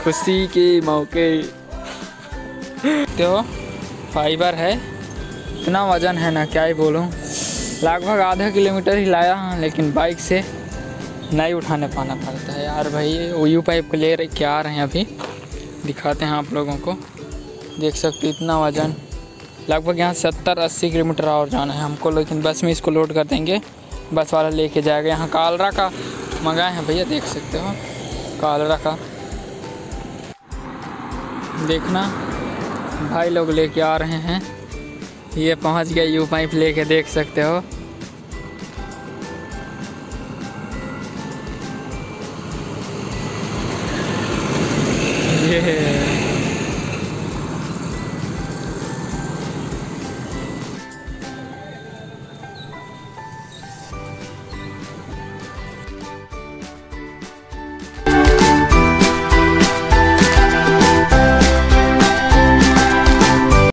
खुशी के मौके तो फाइबर है, इतना वज़न है ना क्या ही बोलूँ। लगभग आधा किलोमीटर ही लाया, लेकिन बाइक से नहीं उठाने पाना पड़ता है यार। भाई ओयू पाइप को ले के आ रहे हैं, अभी दिखाते हैं आप लोगों को। देख सकते इतना वज़न, लगभग यहाँ 70-80 किलोमीटर और जाना है हमको, लेकिन बस में इसको लोड कर देंगे, बस वाला लेके जाएगा। यहाँ कालरा का मंगाए हैं भैया, देख सकते हो कालरा का। देखना भाई लोग लेके आ रहे हैं, ये पहुँच गए यू पाइप लेके, देख सकते हो।